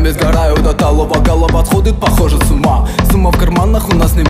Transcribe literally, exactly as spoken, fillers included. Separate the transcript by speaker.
Speaker 1: сгораю до талого, голова сходит, похоже, с ума. Сумма в карманах у нас не